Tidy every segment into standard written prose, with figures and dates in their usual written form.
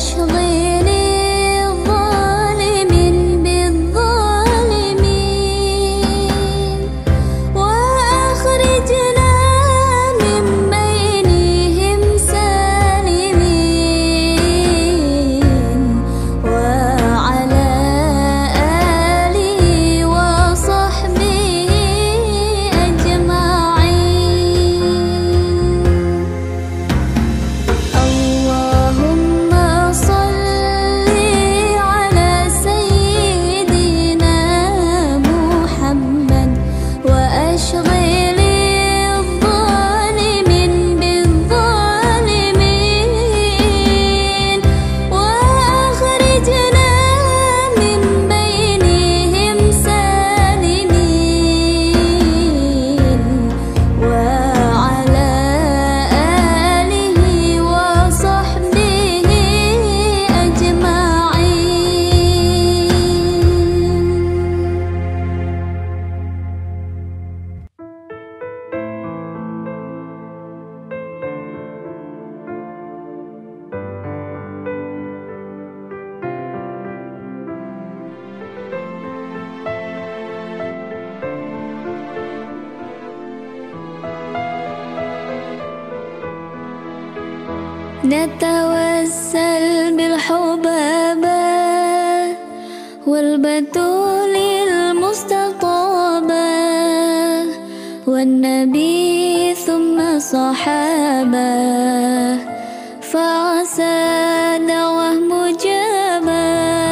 نتوسل بالحبابة والبتول المستطابة والنبي ثم صحابة فعسى دعوة مجابة.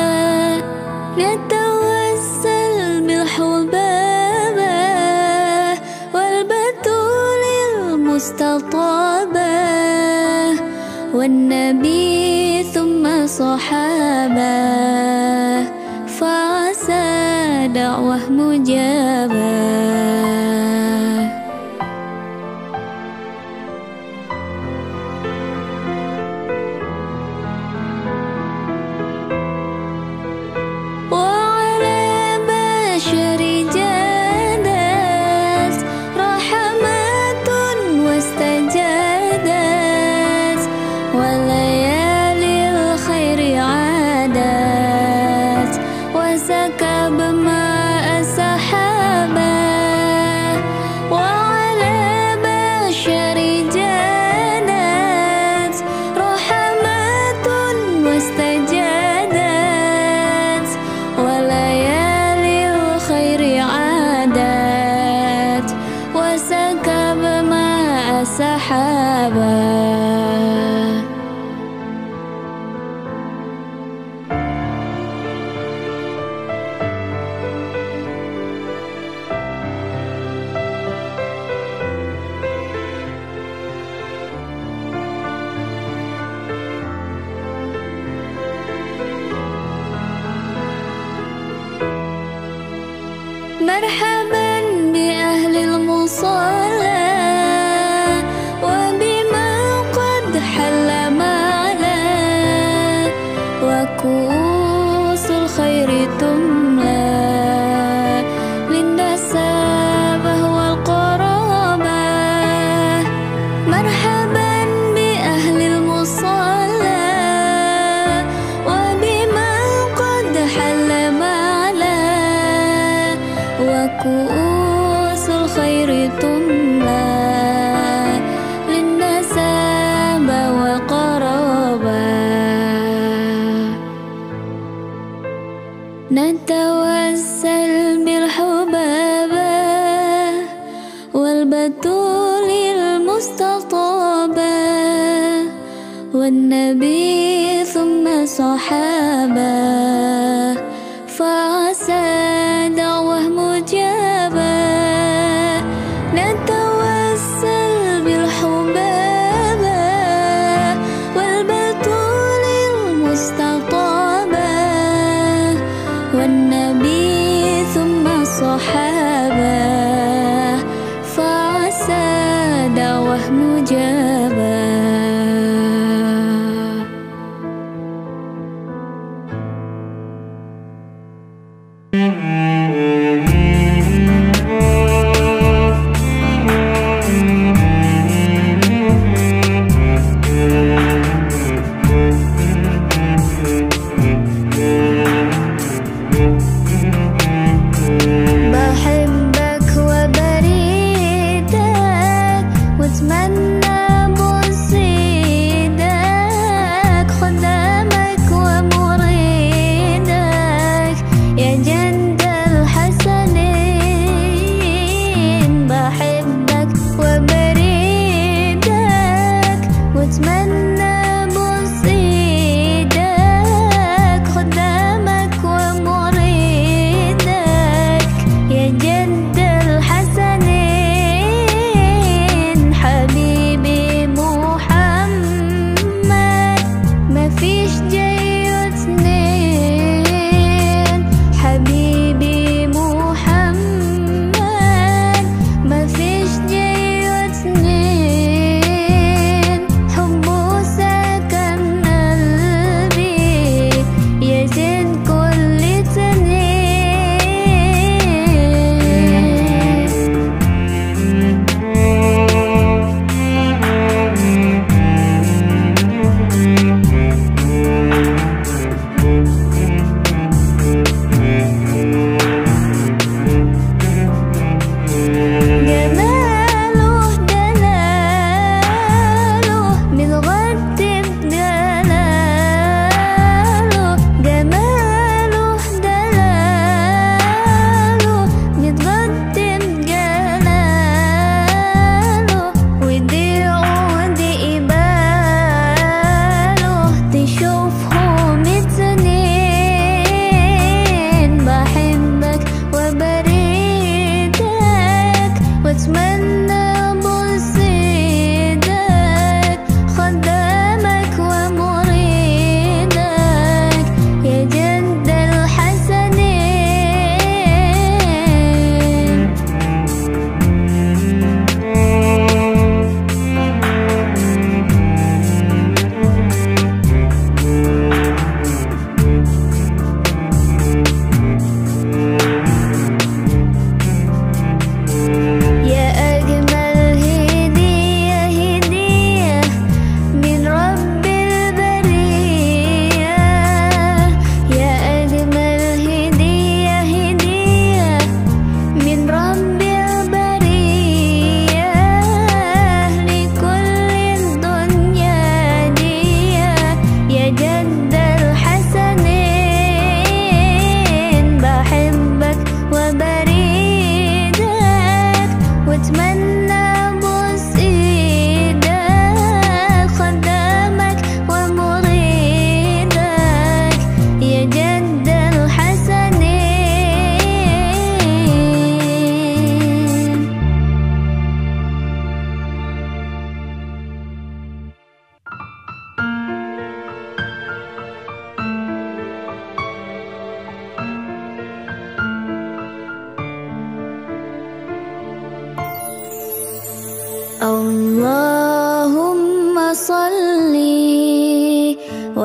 نتوسل بالحبابة والبتول المستطابة والنبي ثم صحابة فعسى دعوة مجابة. مرحبا بأهل المصلى وبمن قد حل معنا وكؤوس الخير تملى للنسابة والقرابة. مرحبا بأهل المصلى وبمن قد حل معنا وكؤوس الخير تملى للنسابة والقرابة. نتوسل بالحبابة والبتول المستطابة والنبي ثم صحابة فعسى دعوة مجابة. نتوسل بالحبابة والبتول المستطابة والنبي ثم صحابة فعسى دعوة مجابة.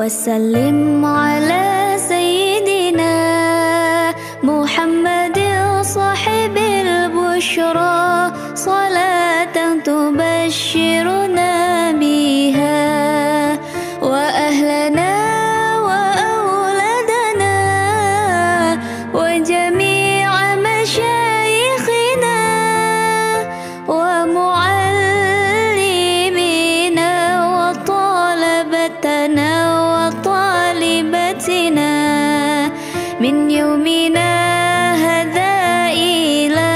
وسلم على سيدنا محمد صاحب البشرى صلاة تبشرنا بها وأهلنا وأولادنا وجميع مشايخنا ومعلمينا وطلبتنا وطالبتنا من يومنا هذا إلى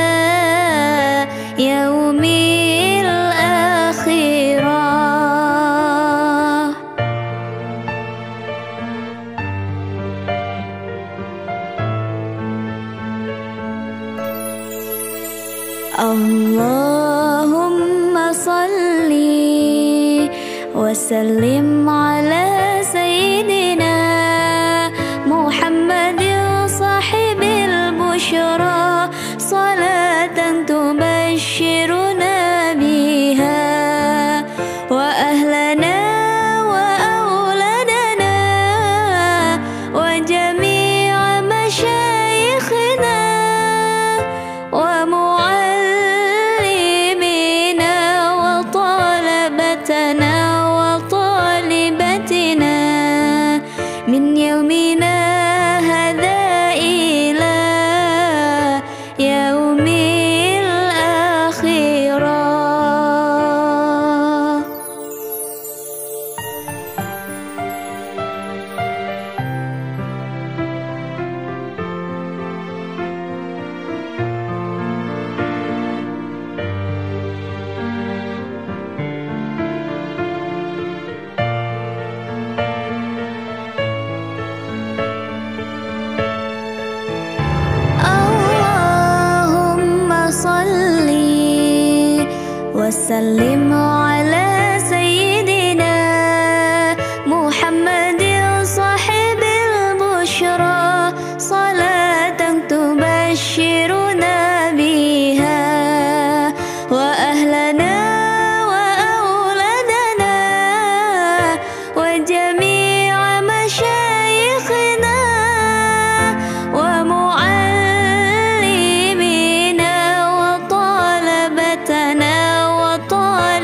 يوم الآخرة. اللهم صل وسلم على سيدنا محمد صاحب البشرى صلاة تبشرنا بها وأهلنا وأولادنا وجميع مشايخنا ومعلمينا وطلبتنا وطالبتنا من يومنا هذا إلى يوم الآخرة. وسلم على سيدنا محمد صاحب البشرى صلاة تبشرنا بها وأهلنا وأولادنا وجميع مشايخنا ومعلمينا وطلبتنا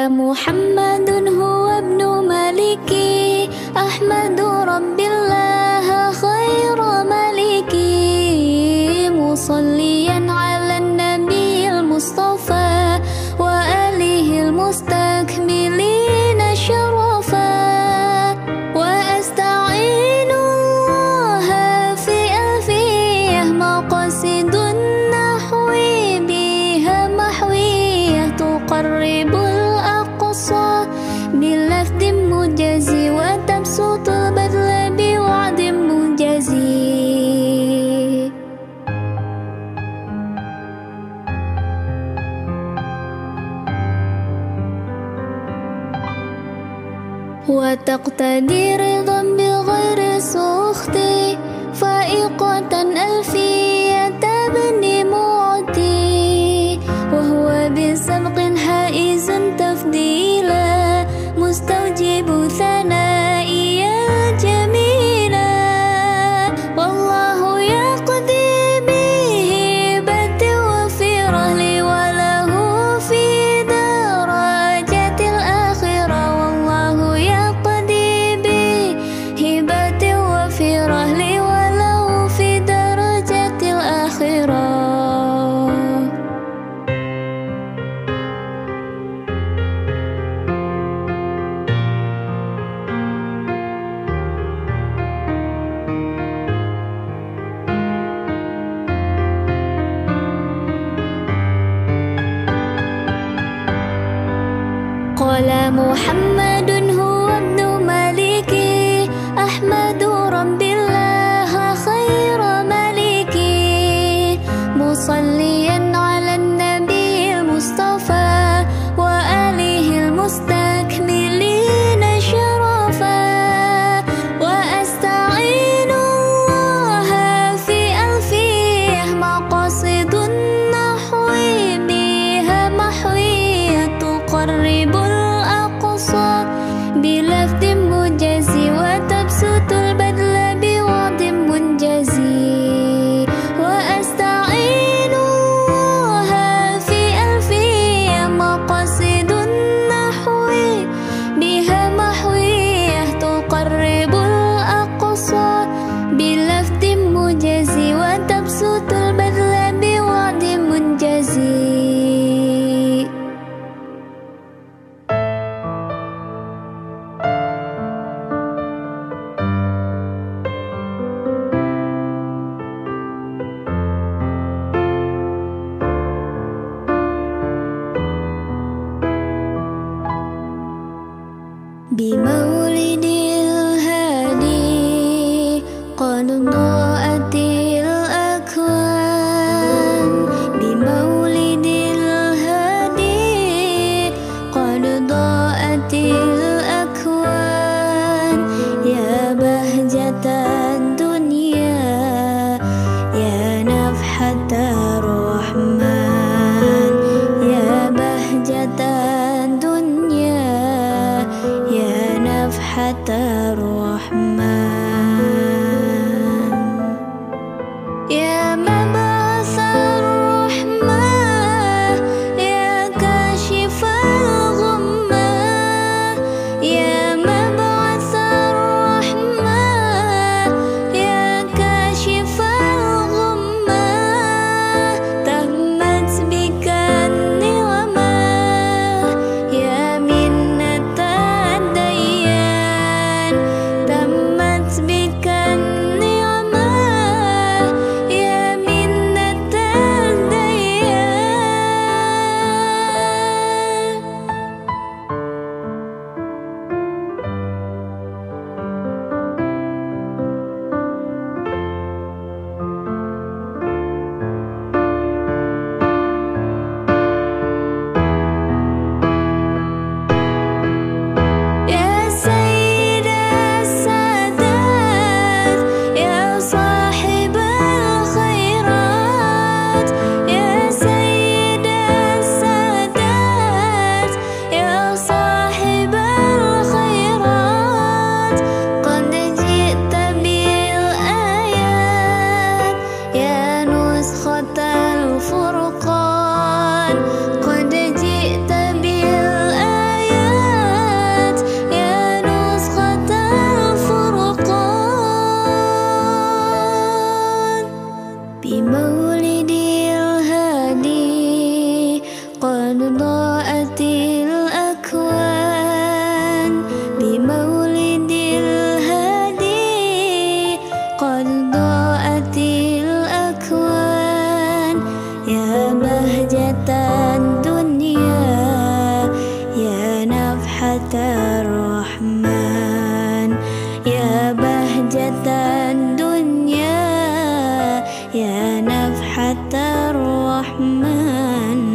محمد هو ابن مالكي أحمد رب الله خير مالكي مصليا على النبي المصطفى وآله المستكملين شرفا وأستعين الله في ألفية مقاصد النحو بها محوية تقرب الأقصى بلفظ مجازي وتبسط البذل بوعد مجازي وتقتدي رضا بغير سخط فائقة ألفية ابن معطي وهو بسبق حائز تفضيلا مستوجب ثنائي جميلا والله يقضي بهبة وفره وله في درجات الآخرة والله يقضي بهبة وفره وله في درجات الآخرة قال محمد هو ابن مالكي أحمد رب الله خير مالكي مصليا على النبي المصطفى وآله المستكملين شرفا وأستعين الله في ألفية مقاصد النحو بها محوية تقرب الأقصى بلفظ مجازي وتبسط البذل بوعد منجزي وأستعين الله في ألفية مقاصد النحو بها محوية تقرب الأقصى بلفظ مجازي وتبسط البذل بوعد منجزي بمولد الهادي قد ضاءت الأكوان بمولد الهادي قد ضاءت الأكوان يا بهجة الدنيا يا نفحة الرحمن يا بهجة الدنيا يا نفحة الرحمن يا مبعث الرحمة يا كاشف الغمة يا مبعث الرحمة يا كاشف الغمة تهمت بك النعمة يا منة الديان تمت الرحمن يا بهجة الدنيا يا نفحة الرحمن.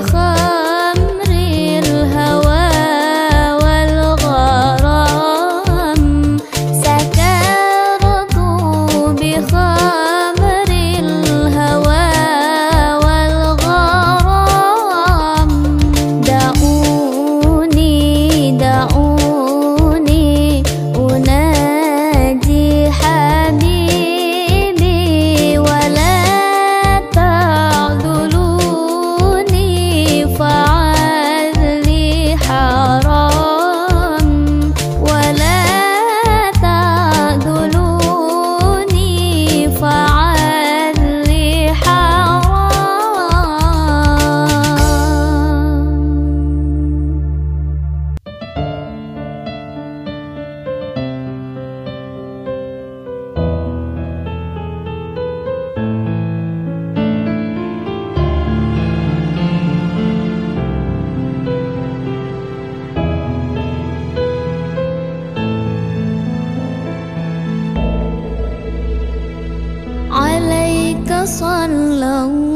بخمر الهوى والغرام، سكرت بخمر الهوى والغرام. دعوني دعوني أناجي حبيبي، ولا تعذلوني فعذلي حرام، ولا تعذلوني فعذلي عليك صلى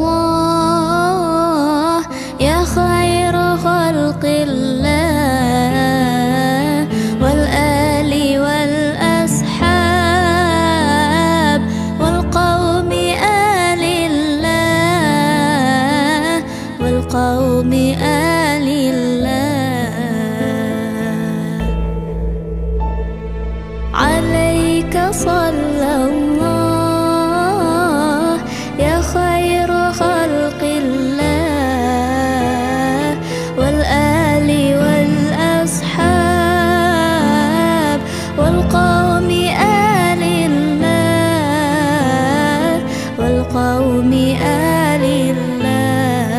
الله يا خير خلق الله، والآل والأصحاب والقوم آل الله، والقوم آل الله. عليك صلى الله يا خير خلق الله، والآل والأصحاب والقوم آل الله، والقوم آل الله.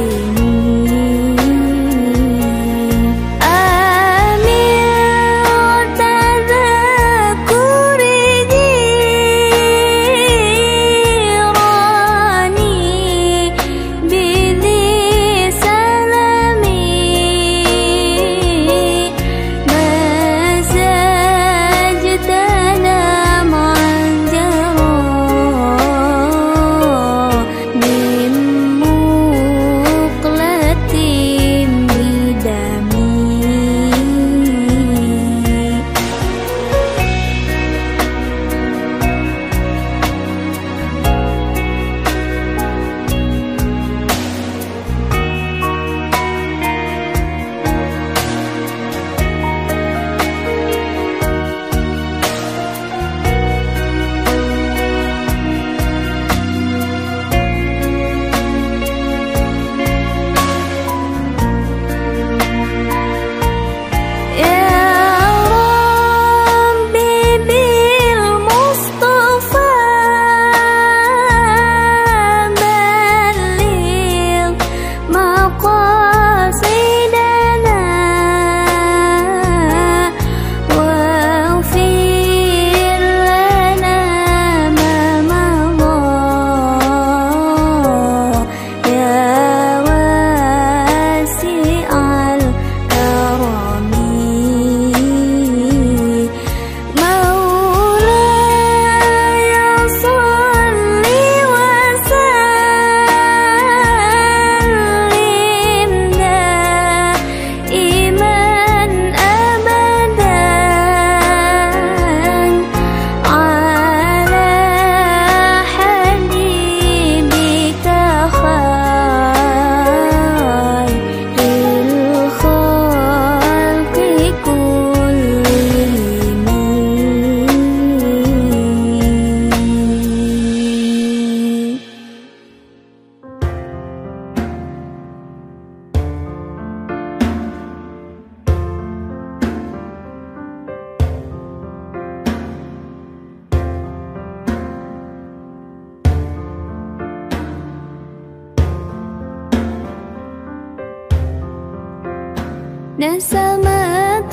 نسمات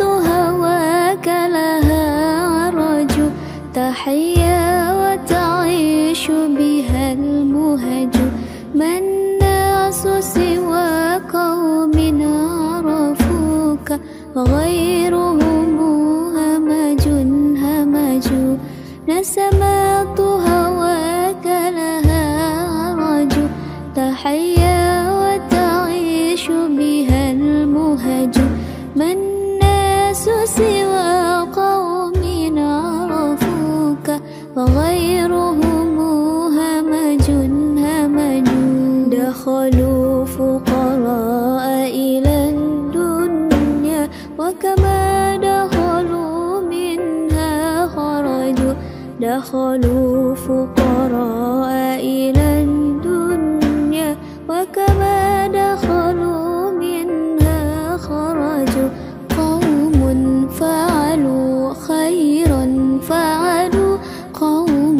هواك لها عرج تحيا وتعيش بها المهج. ما الناس سوى قوم عرفوك غيرهم همج همج. نسمات هواك لها عرج تحيا وتعيش بها المهج. ما الناس سوى قوم عرفوك وغيرهم همج همج. دخلوا فقراء إلى الدنيا وكما دخلوا منها خرجوا. دخلوا فقراء إلى الدنيا وكما دخلوا منها خرجوا. قوم فعلوا خيرا فعلوا قوم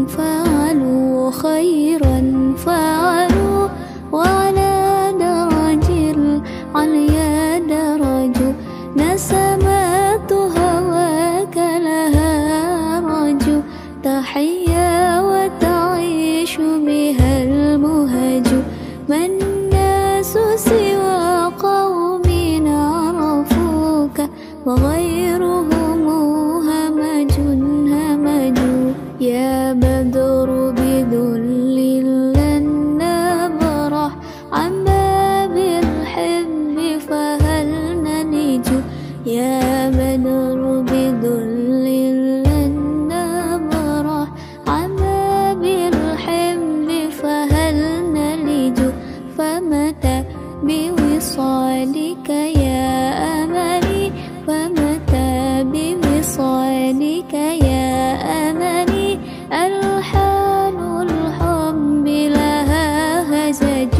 فعلوا خيرا فعلوا وعلى درج العليا درجوا. نسمات هواك لها رجوا تحيا وتعيش بها المهج. ما الناس سوى قوم عرفوك وغيرهم همج همج. يا بدر بذل لن نبرح عن باب الحب فهل نلج. يا بدر بذل لن نبرح عن باب الحب فهل نلج. فمتى بوصالك يا أملي فمتى بوصالك يا أملي. ألحان الحب لها هزج.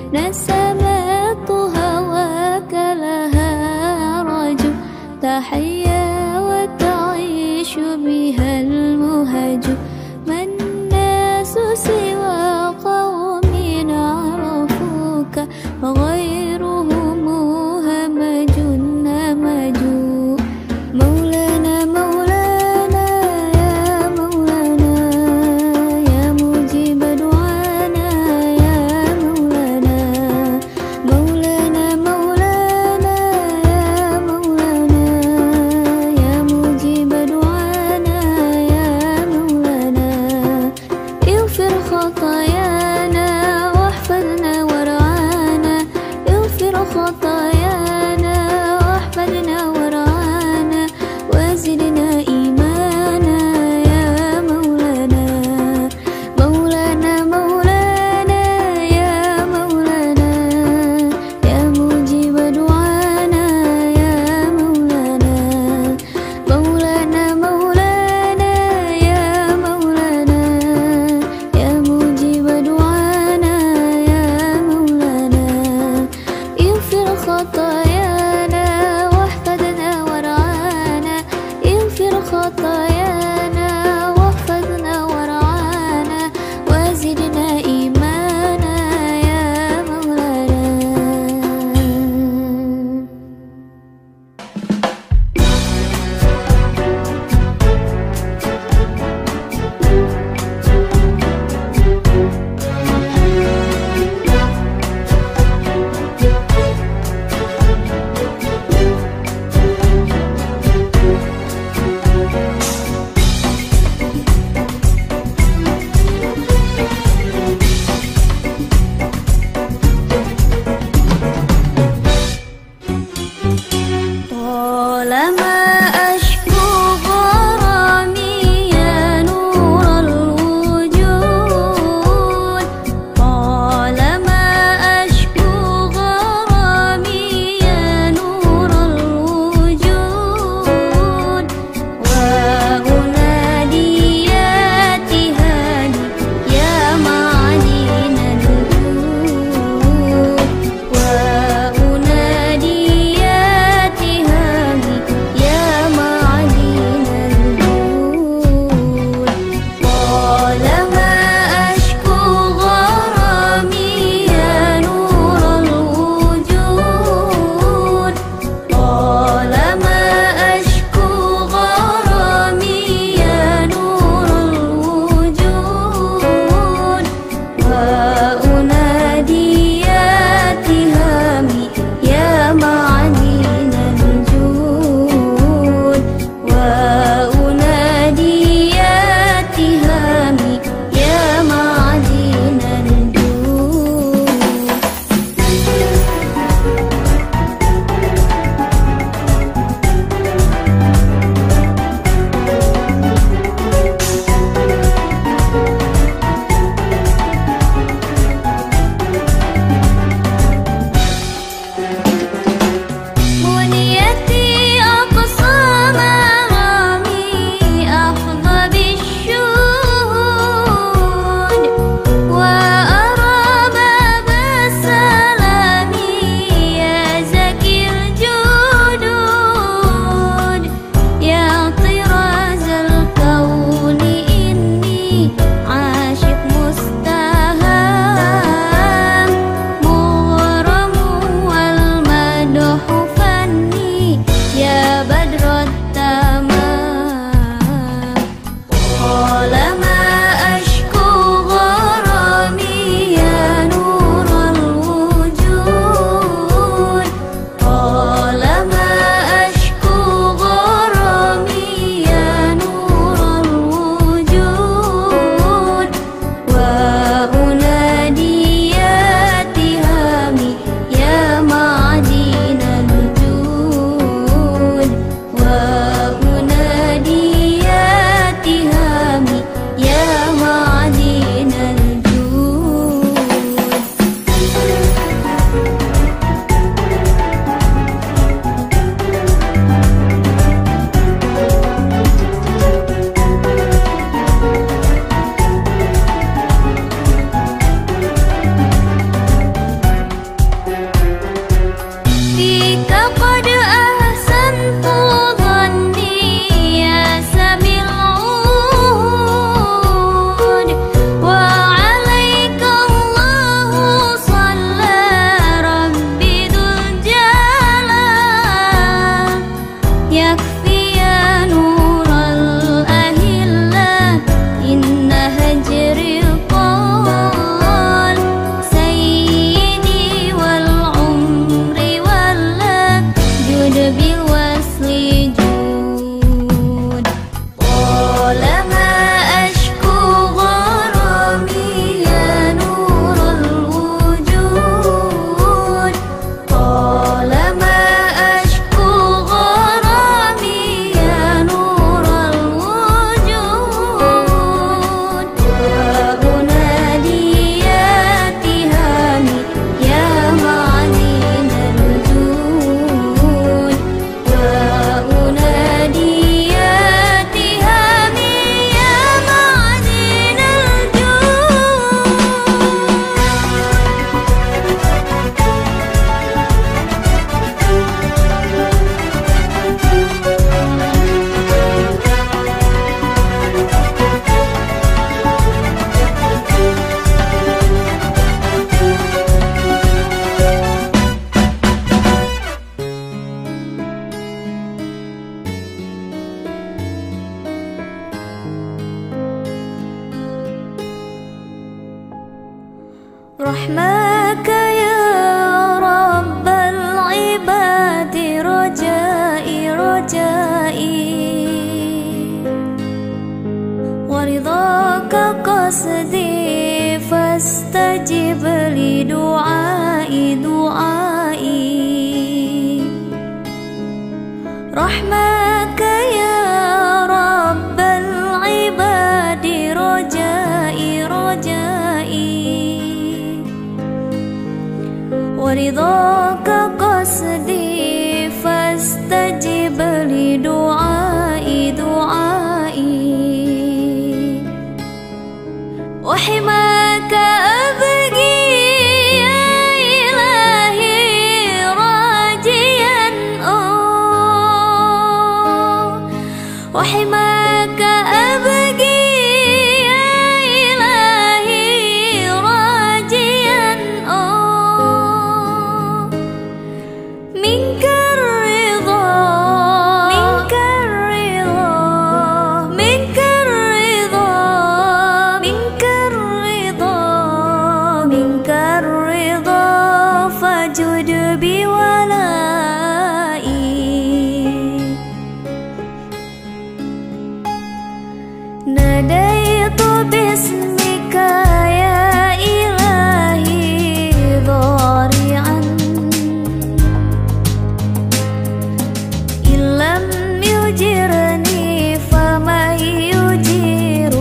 نسمات هواك لها رجو تحيا وتعيش بها المهج. ما الناس سوى قوم عرفوك وغيرهم همج همج. مولانا مولانا يا مولانا يا مجيب دعانا يا مولانا. مولانا مولانا يا مولانا يا مجيب دعانا يا مولانا. اغفر خطايانا واحفظنا وارعانا، رحمك يا رب العباد رجائي رجائي ورضاك قصدي فاستجب لدعائي دعائي وحماك أبغي يا إلهي راجيا وحماك أبغي يا إلهي راجيا منك الرضا منك الرضا منك الرضا منك الرضا منك الرضا فجد بولائي ناديت باسمك يا إلهي ضارعا إن لم يجرني فمن يجير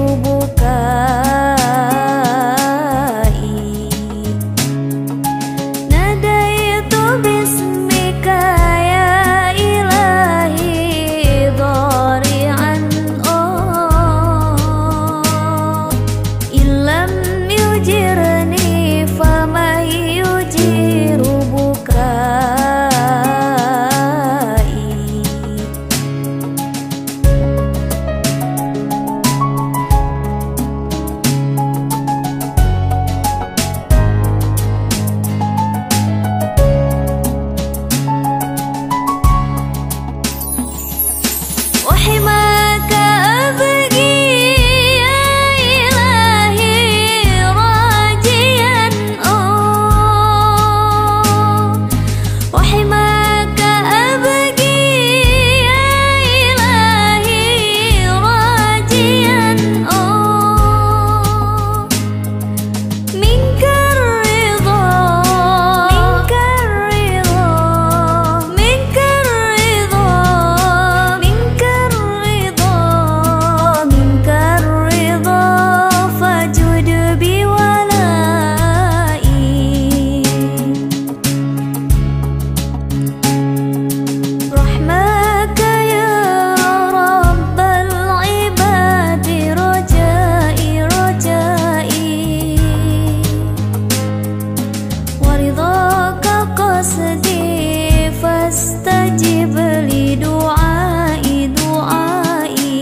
بكائي ناديت باسمك يا إلهي ضارعا إن لم يجرني فمن يجير بكائي وحماك أبغي يا إلهي راجيا وحماك أبغي يا إلهي راجيا منك الرضا منك الرضا منك الرضا منك الرضا منك الرضا فجد بولائي رحمك يا رب العباد رجائي رجائي ورضاك قصدي فاستجب لدعائي دعائي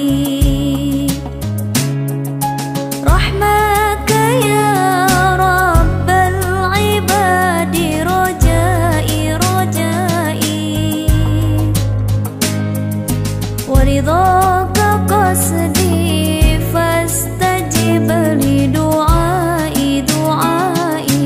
رحمك يا رب العباد رجائي رجائي ورضاك قصدي فاستجب لدعائي دعائي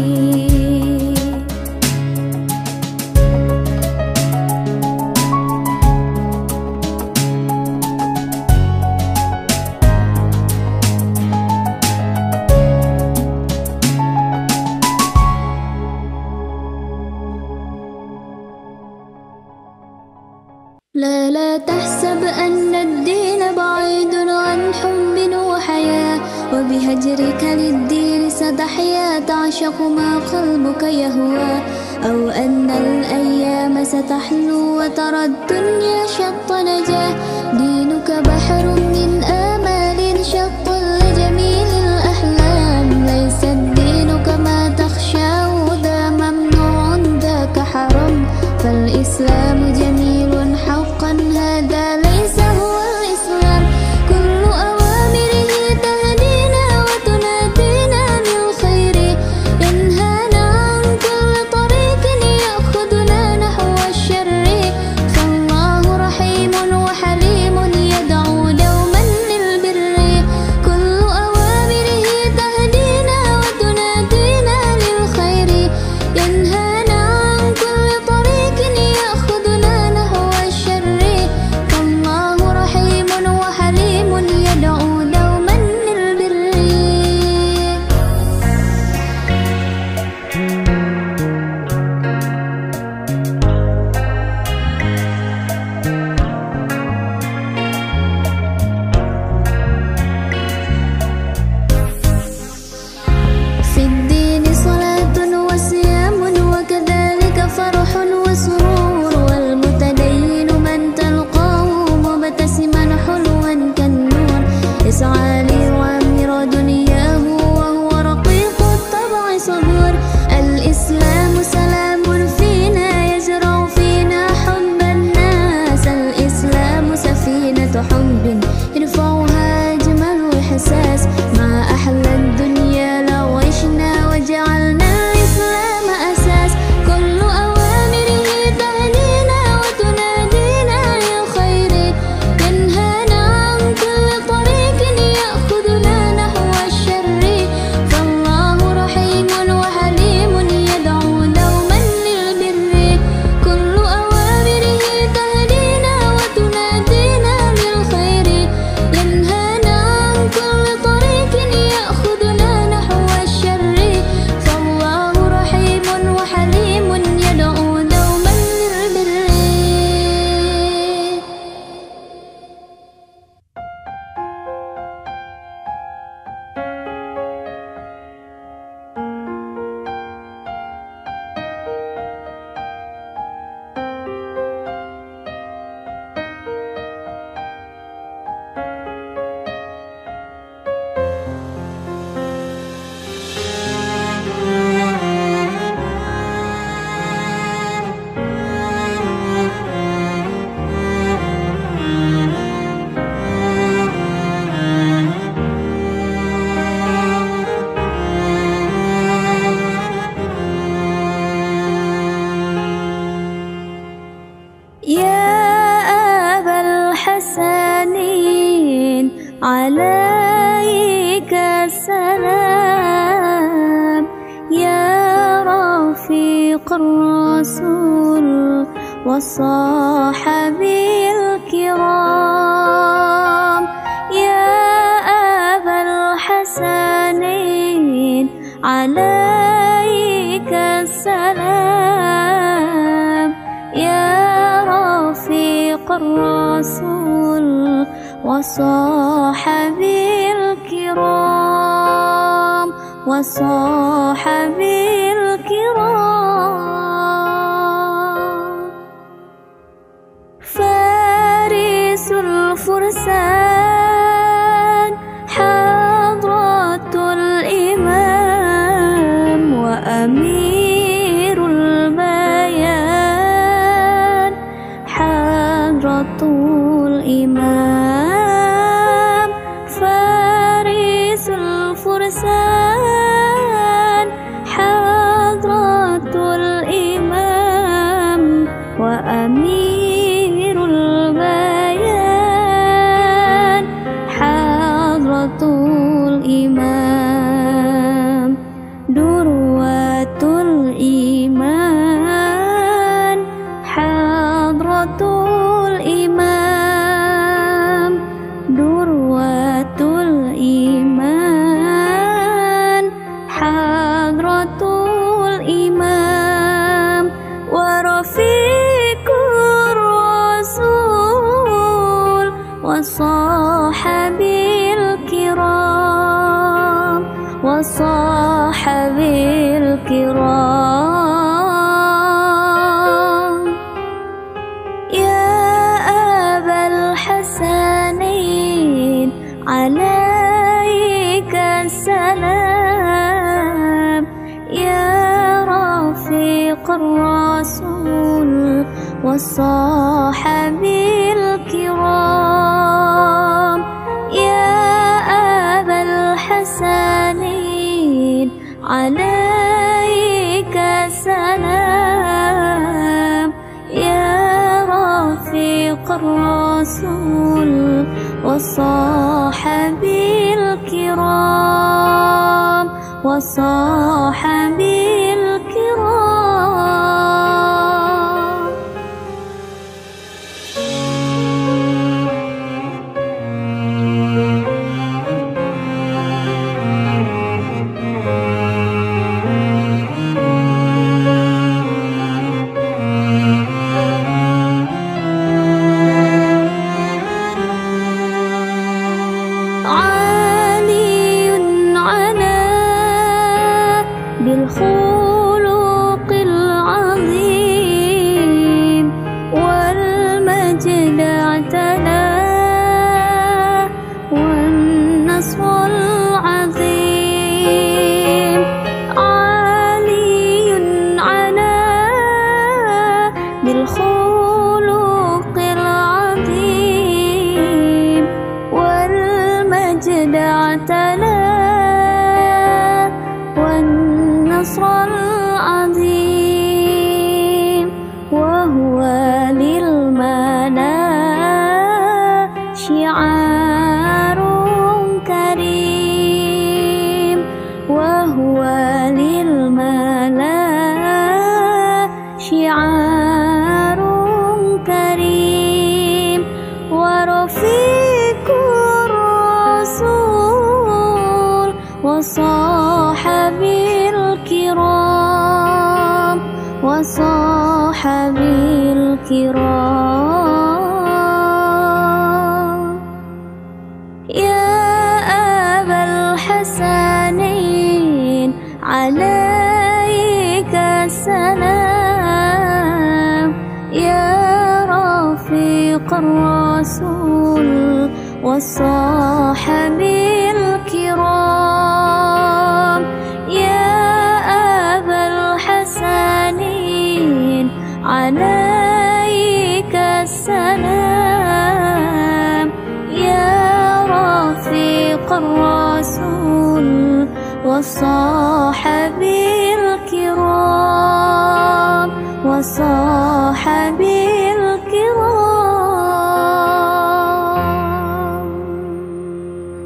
لا تحسب أن الدين بعيد عن حب وحياة وبهجرك للدين ستحيا تعشق ما قلبك يهوى أو أن الأيام ستحلو وترى الدنيا شط نجاة دينك بحر من آمال شط لجميل الأحلام ليس الدين كما تخشاه ذا ممنوع ذاك حرام فالإسلام جميل حقا هذا ليس هو الإسلام كل أوامره تهدينا وتنادينا للخير ينهانا عن كل طريق يأخذنا نحو الشر فالله رحيم وحليم يدعو دوما للبر كل أوامره تهدينا وتنادينا للخير ينهانا عن كل طريق يأخذنا عليك السلام يا رفيق الرسول والصحب الكرام يا أبا الحسنين عليك السلام يا رفيق الرسول والصحب الكرام والصحب الكرام فارس الفرسان حضرة الإمام وأمير البيان حضرة الإمام فارس الفرسان حضرة الإمام وأمير البيان حضرة الإمام ذروة الإيمان حضرة الإمام ذروة الإيمان حضرة الإمام ورفيق الرسول والصحب الكرام والصحب الكرام يا أبا الحسنين عليك السلام يا رفيق الرسول والصحب الكرام يا أبا الحسنين عليك السلام يا رفيق الرسول والصحب الكرام والصحب الكرام بالخلق العظيم والمجد اعتلى والنصر العظيم عالي على بالخلق العظيم والمجد اعتلى والنصر العظيم وهو للمنى شعار كريم وهو للمنى شعار كريم ورفيق الرسول وصحب الكرام وصحب الكرام يا أبا الحسنين عليك السلام يا رفيق الرسول والصحب الكرام يا أبا الحسنين عليك السلام يا رفيق الرسول والصحب الكرام والصحب الكرام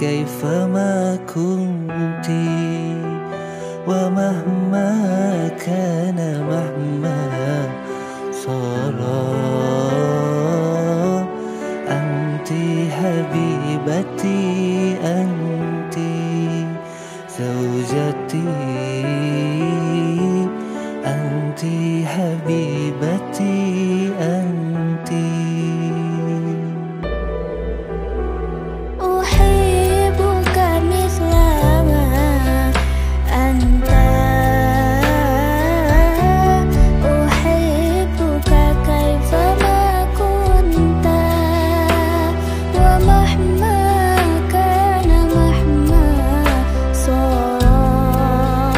كيفما كنت، ومهما كان مهما صار أنت حبيبتي، أنت زوجتي، أنت حبيبتي، أنت. أحبك مثل ما أنت، أحبك كيفما كنت، ومهما كان مهما صار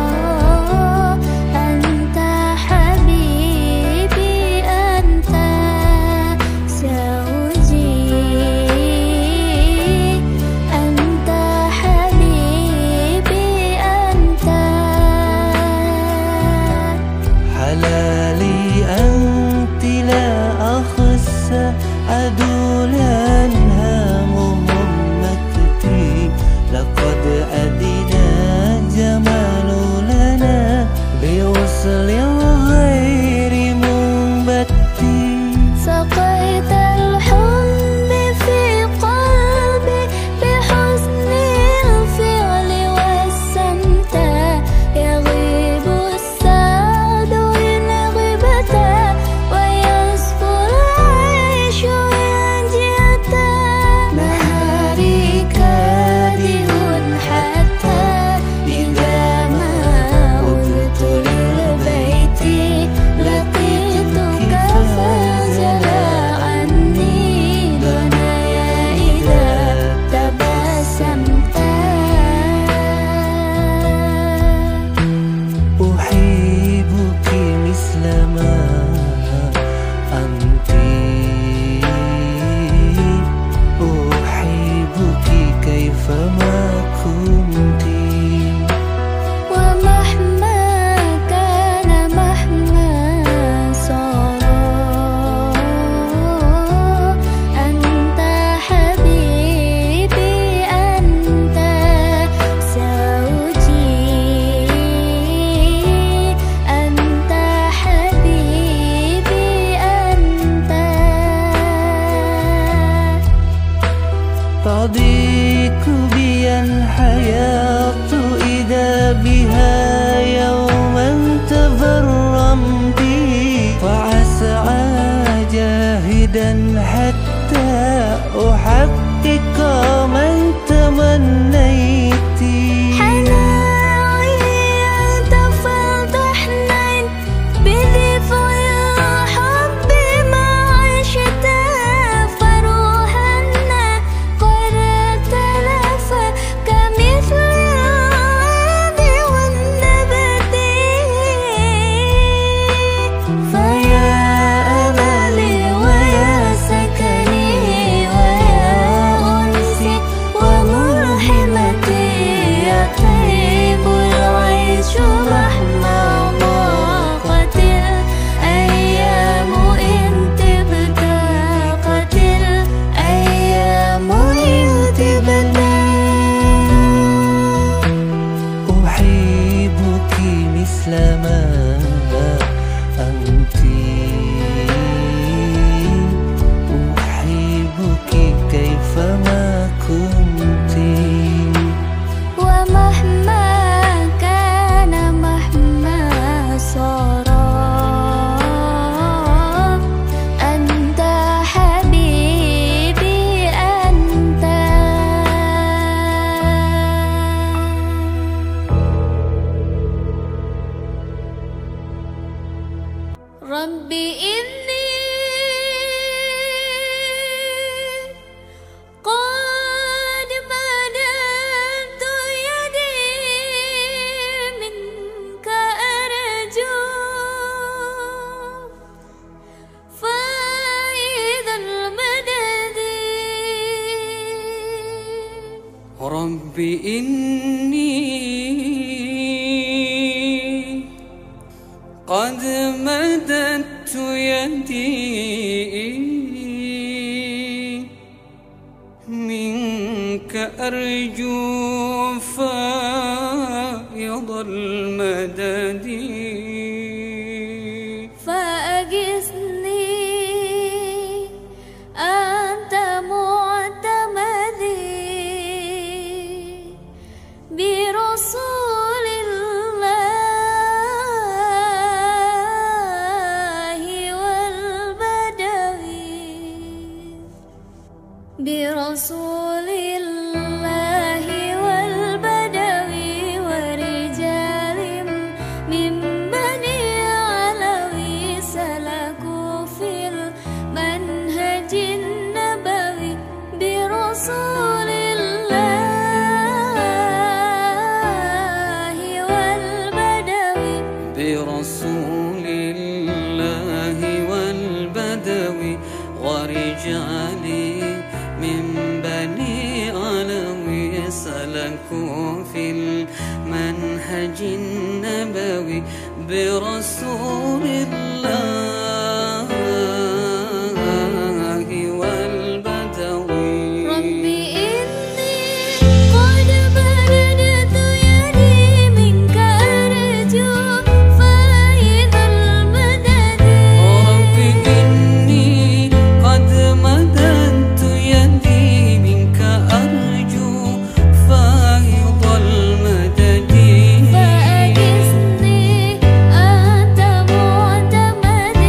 أنت حبيبي، أنت زوجي، أنت حبيبي، أنت حلالي أنت لا أخس أدولانها مهمتي، لقد أدنى جمال لنا بوصل غير منبتي. سقيت الحب في قلبي بحسن الفعل والسمت، يغيب السعد إن غبت، ويصفو العيش إن جئت. نهاري كادح حتى إذا ما عدت للبيت لقيتك فانجلى عني دنيا إذا تبسمت. أحبك مثل ما أنت، أحبك كيفما كنت، ومهما كان مهما صار أنت حبيبي، أنت زوجي، أنت حبيبي، أنت تضيق بي الحياة إذا بها يوما تبرمت، وأسعى جاهدا حتى أحقق من تمنيت. حناوي أنت فاضحنين بدفع الحب ما عشت، فروحنا قد تلفى كمثل الورد والنبات. فيا أملي ويا سكني ويا أنسي وملحمتي، يطيب العيش مهما ضاقت الأيام إن تبت، قتل أيام إن تبت. أحبك مثل ما أنت، أحبك كيفما كنت، ومهما كان مهما صار أنت حبيبي، أنت ربي إني قد مددت يدي منك أرجو، فإذا المدد رب إني قد مددت يدي منك أرجو، أرجو فيض المدد فأغثني أنت معتمدي برسول الله والبدوي برسول الله والبدوي ورجال من بني علوي سلكوا في المنهج النبوي برسول الله والبدوي برسول الله والبدوي ورجال من بني علوي سلكوا في المنهج النبوي برسول الله والبدوي ربي إني قد بردت يدي منك أرجو فإذا المدد ربي إني قد مددت يدي منك أرجو فيض المدد فأغثني أنت معتمدي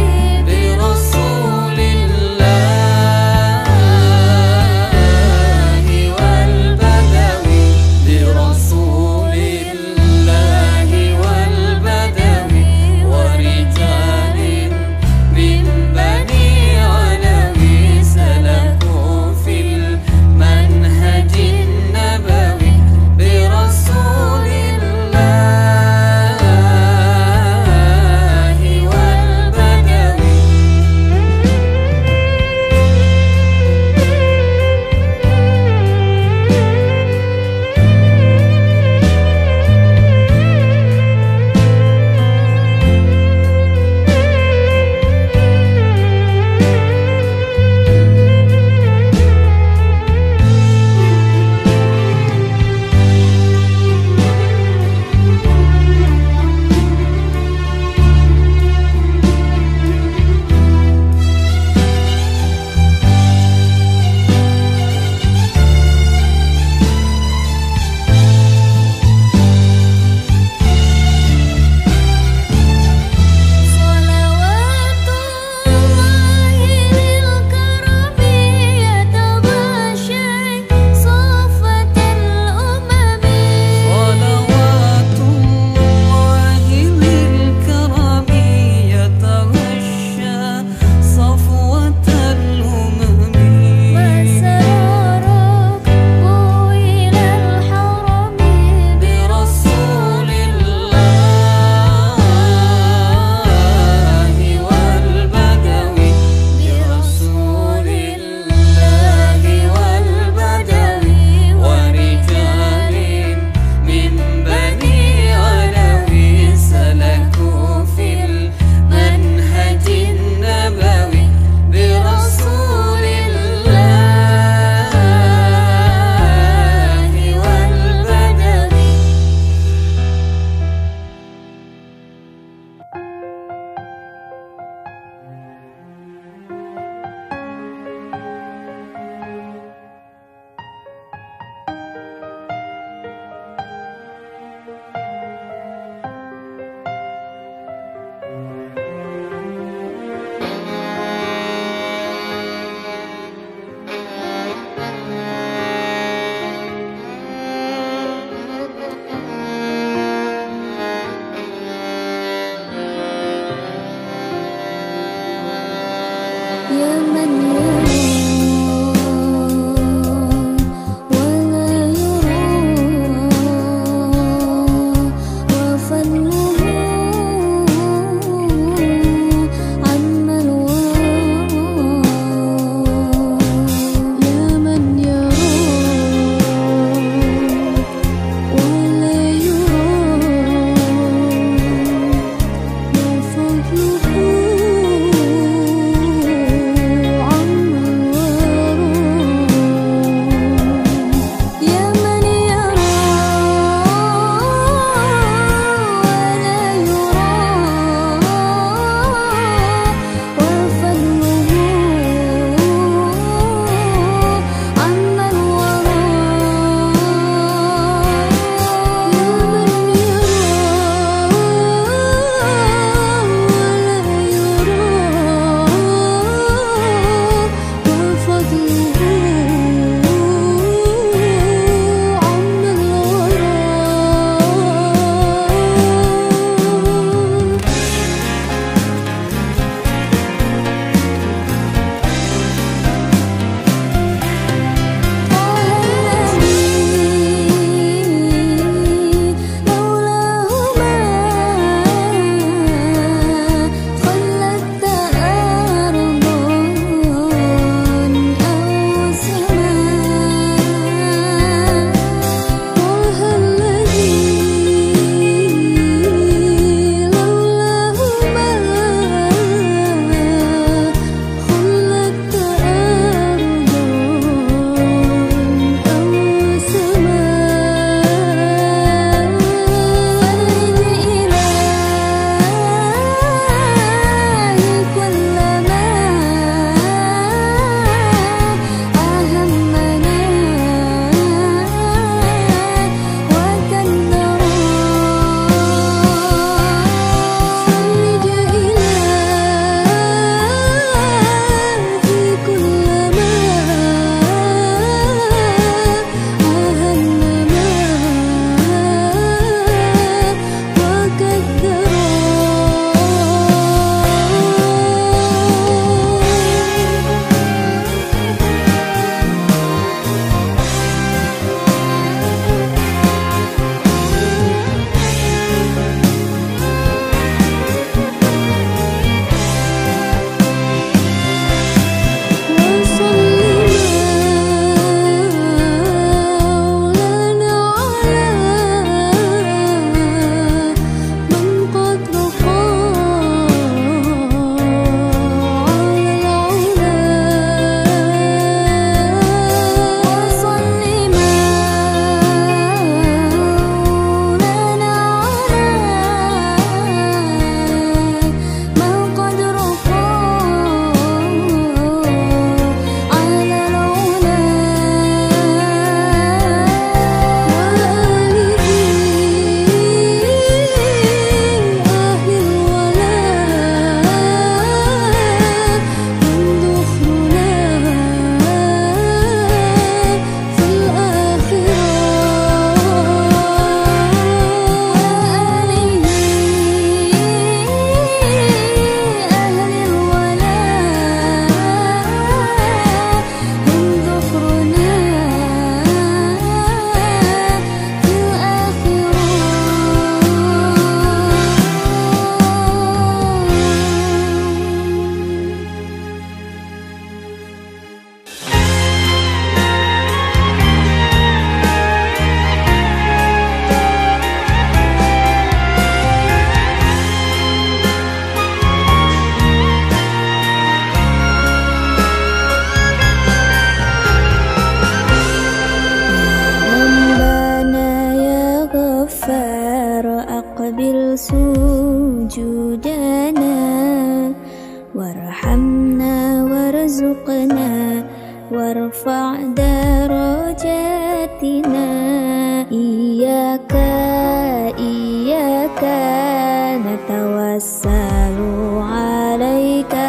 iyyaka iyyaka natawassalu 'alaika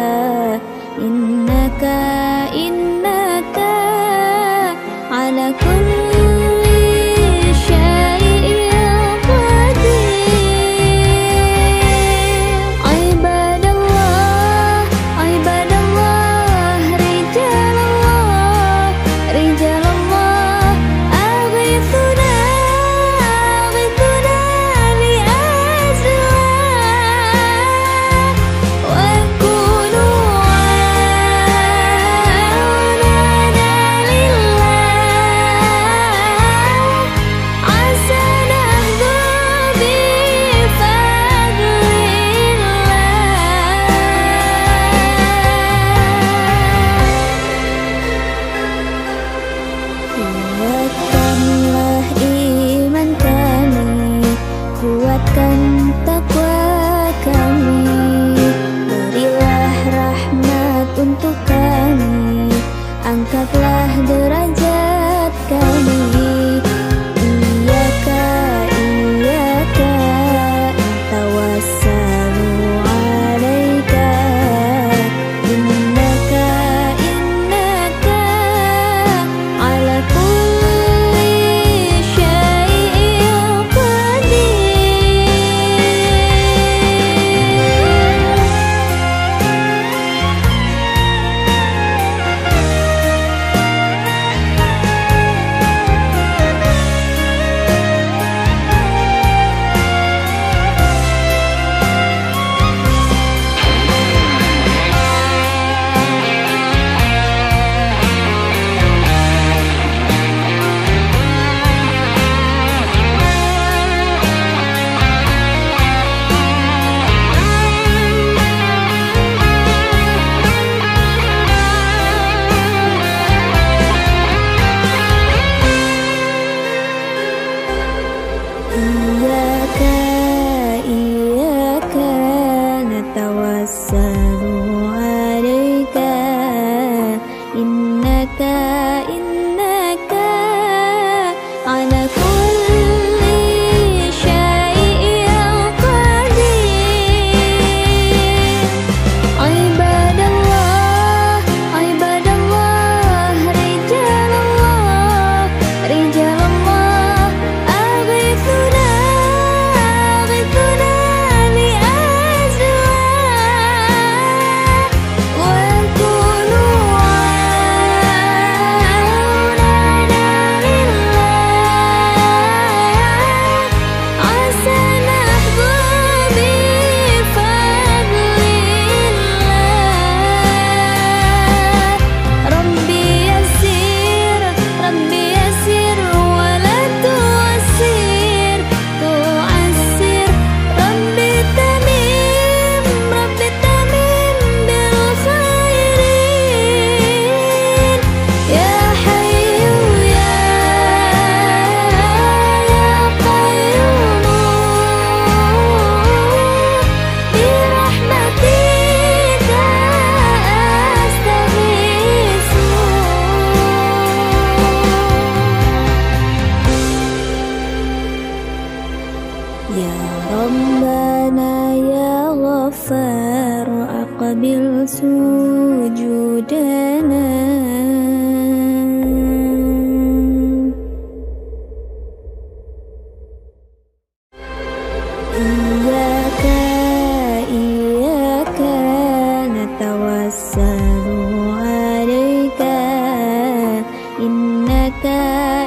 innaka ala kulli syai'in qadir. Ibadallah ibadallah rijalallah rijalallah aghithuna aghithuna li azlah wa kunu aunana lillah asanahdu bifadlillah. Kuatkanlah iman kami, kuatkan takwa kami, berilah rahmat untuk kami, angkatlah derajat kami. Iyyaka iyyaka tawassalu 'alaika innaka ala kulli syai'in Iyyaka iyyaka natawassalu 'alaika innaka ala kulli syai'in qadir. Ibadallah ibadallah rijalallah rijalallah aghithuna aghithuna li azlah wa kunu aunana lillah asanahdu bifadlillah. Rabbi yassir wa la tu'assir tu'assir. Rabbi tamim bil khairin. Ya hayyu ya qayyum bi rahmatika astaghitsu. Ya Rabbana ya Ghaffar aqbil sujudana. Iyyaka iyyaka natawassalu 'alaika innaka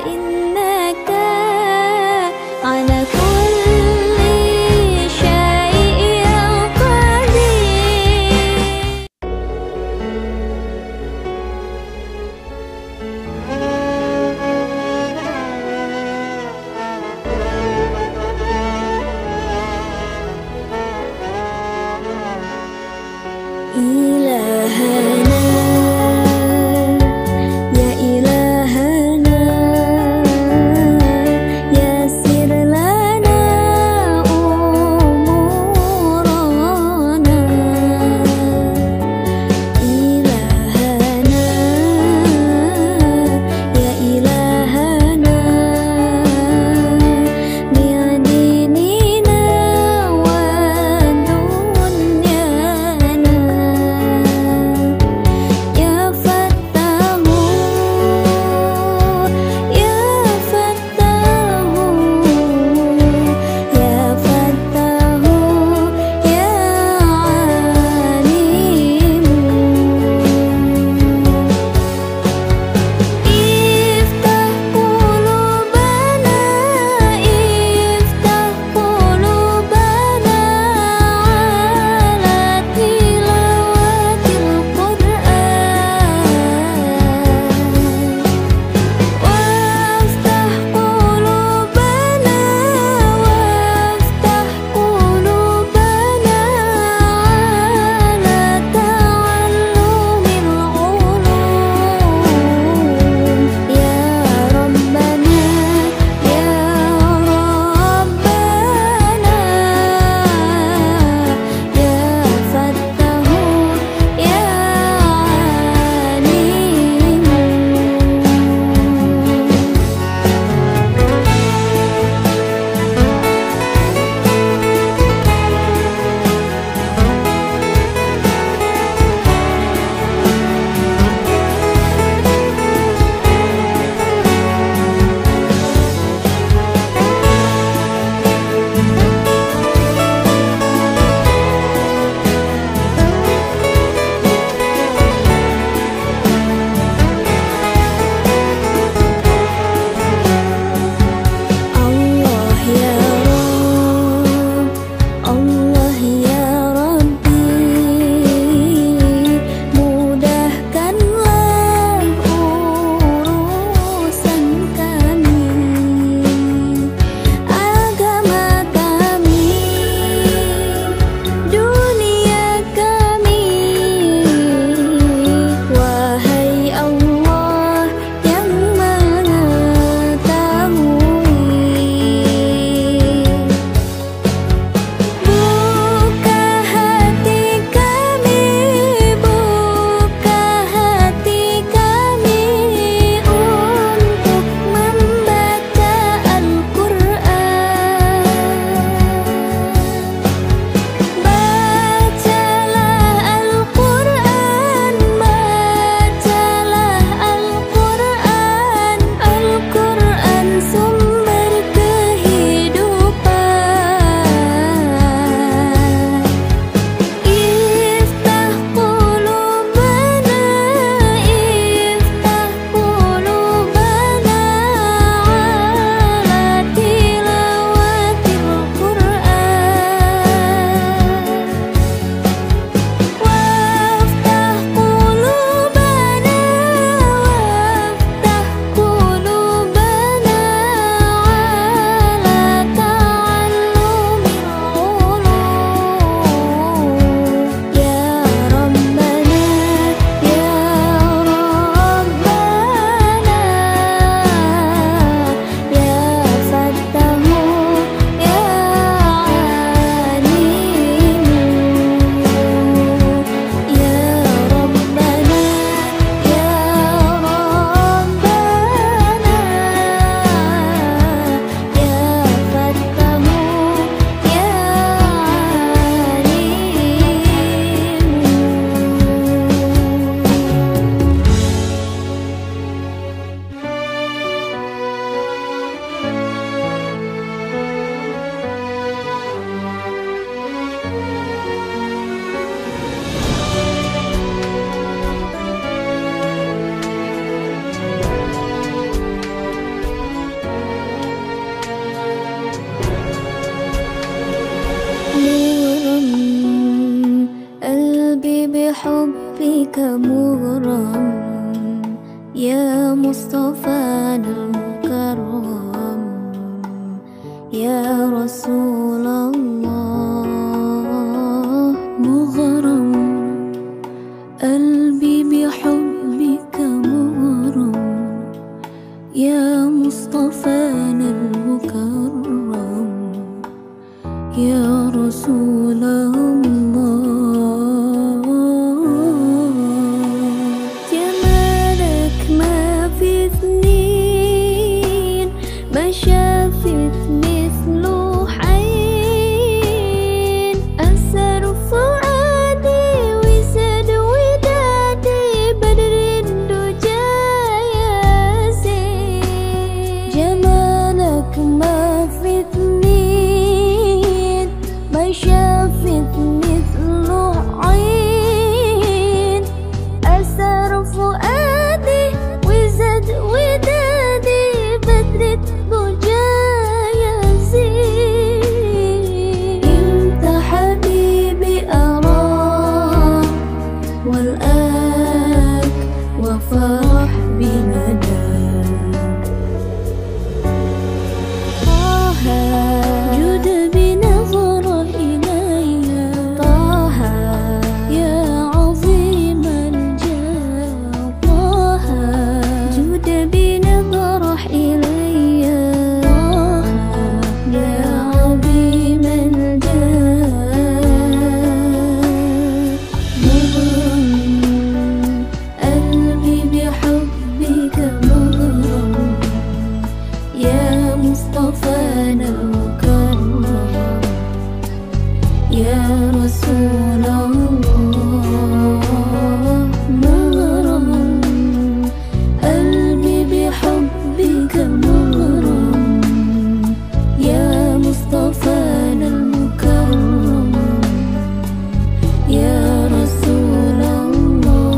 ala kulli syai'in qadir. يا رسول الله. مغرم قلبي بحبك مغرم، يا مصطفانا المكرم، يا رسول الله. جمالك ما في اثنين، ما شافت مثله حين. أسر فؤادي وسد ودادي، بدر الدجى يا زين. جمالك ما في اثنين، ما شافت مثله عين. أسر فؤادي وزد ودادي، بدر الدجى يا زين. انت حبيبي أراك والآك، وفرح بنداك. طه جد بنظرة إلي، طه يا عظيم الجاه. طه جد بنظرة إلي، طه يا عظيم الجاه. مغرم قلبي بحبك مغرم، يا مصطفانا المكرم، يا رسول الله. مغرم قلبي بحبك مغرم، يا مصطفانا المكرم، يا رسول الله.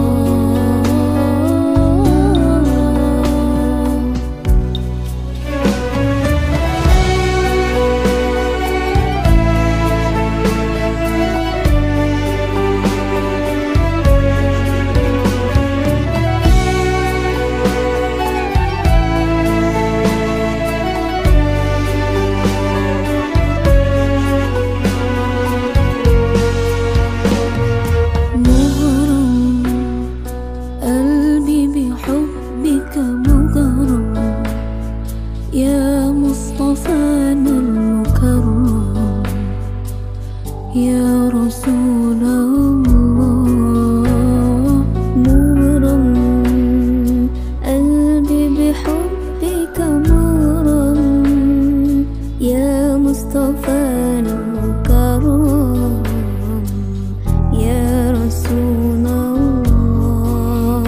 مغرم قلبي بحبك مغرم، يا مصطفانا المكرم، يا رسول الله. مغرم قلبي بحبك مغرم، يا مصطفانا المكرم، يا رسول الله.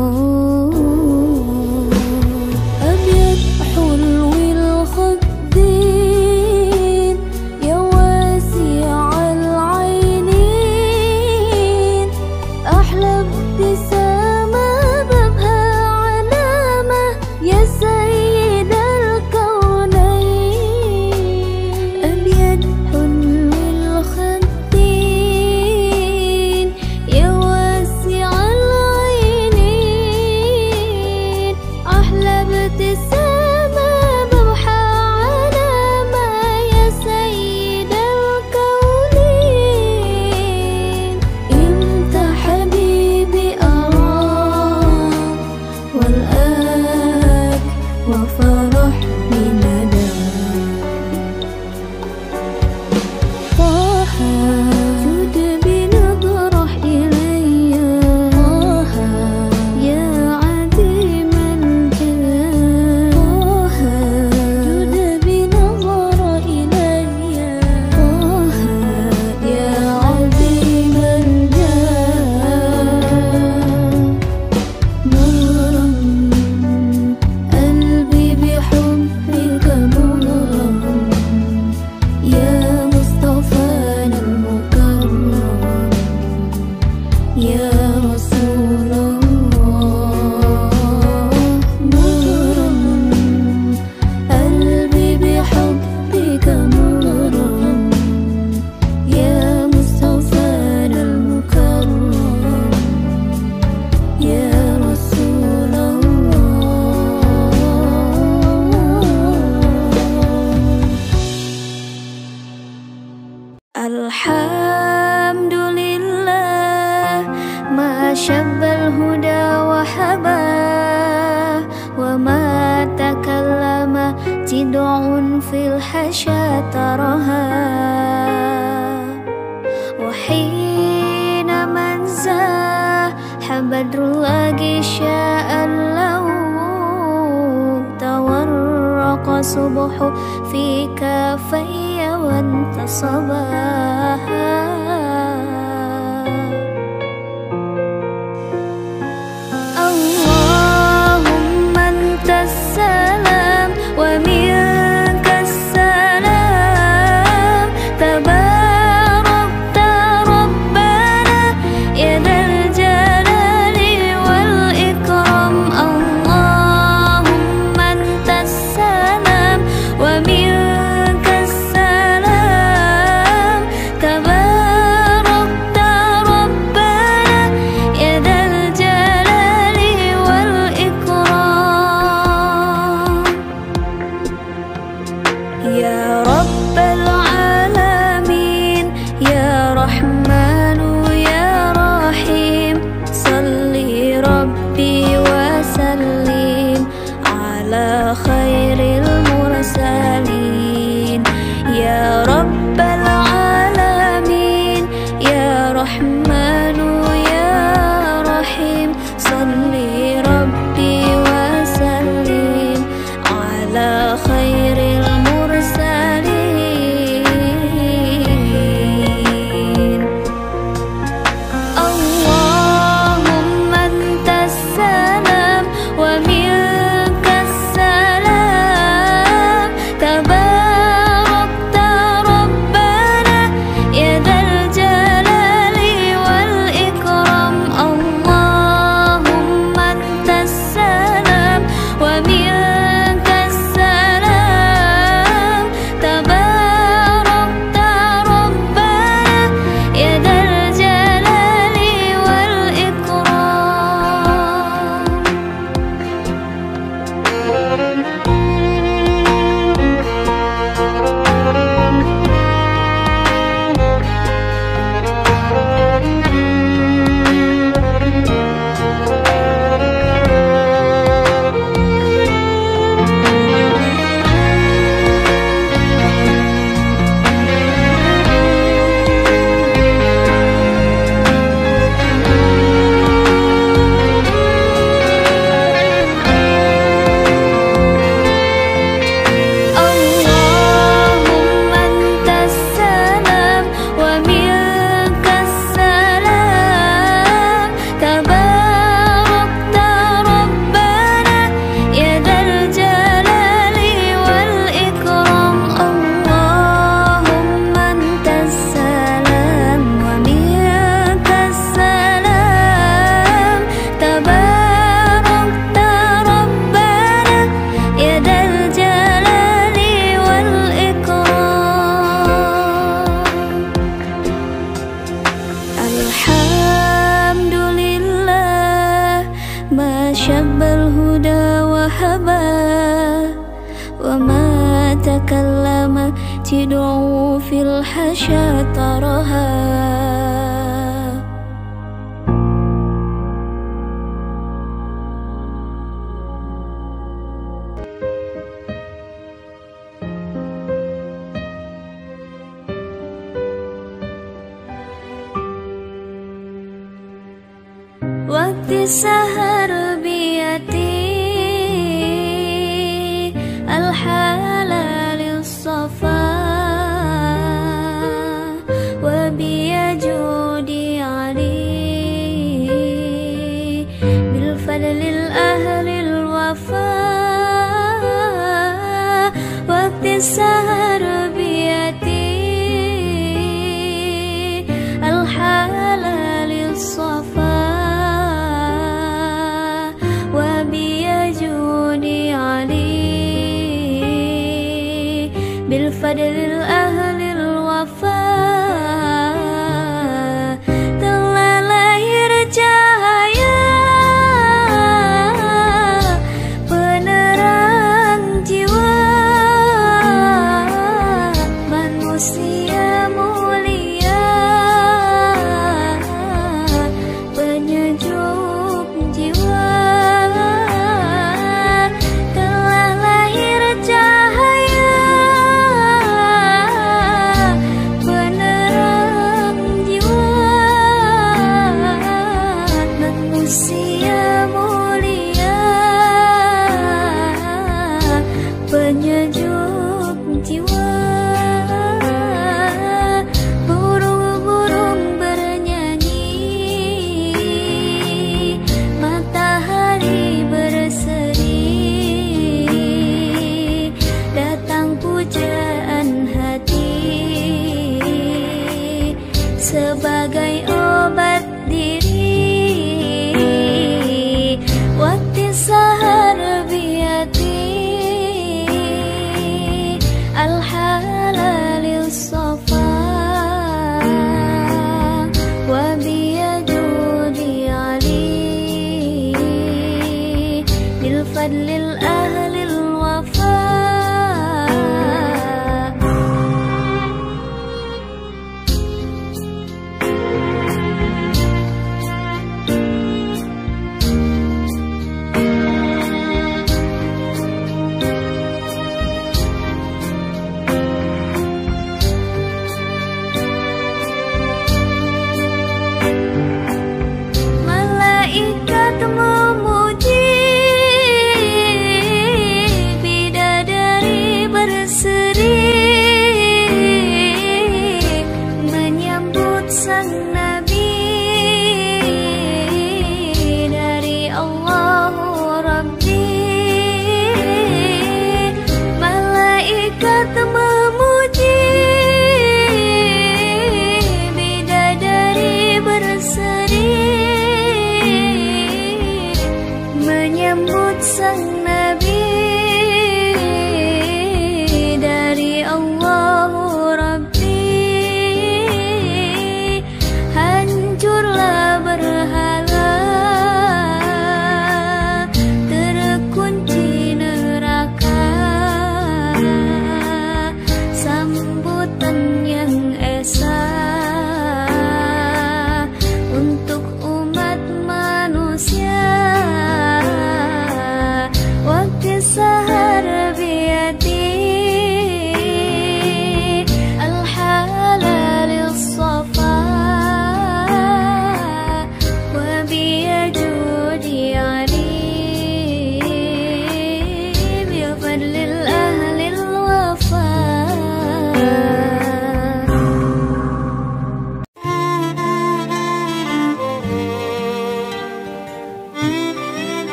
أبيض حلو الخدين، يا واسع العين. جدع في الحشا تراها، وحين من زاح بدر الله شاء له، تورق صبح في كافي وانتصباها. اللهم انت السلام ومنك السلام، تباركت ربنا يا ذا الجلال والإكرام. اللهم انت السلام ومنك السلام، تباركت ربنا يا ذا الجلال والإكرام. يا رب العالمين يا رحمن يا رحيم، صلي ربي وسلم على خير المرسلين. يا رب العالمين يا رحمن يا رحيم، صلي ربي وسلم على خير المرسلين. اللهم انت السلام ومنك السلام، تباركت ربنا يا ذا الجلال والإكرام. اللهم انت السلام ومنك السلام، تباركت ربنا يا ذا الجلال اللهم انت السلام ومنك السلام، تباركت ربنا يا ذا الجلال والإكرام. اللهم انت السلام ومنك السلام، تباركت ربنا يا ذا الجلال والإكرام. الحمد لله ما شب الهدى وهبى، وما تكلم تدعو في الحشا تراها. وقت السهر بيدي الحلال الصفا، وبيجودي علي بالفضل الأهل الوفا. وقت السهر بيدي الحلال الصفا، وبيجودي علي بالفضل الأهل الوفا. telah lahir cahaya penerang jiwa, manusia mulia penyejuk jiwa. Telah lahir cahaya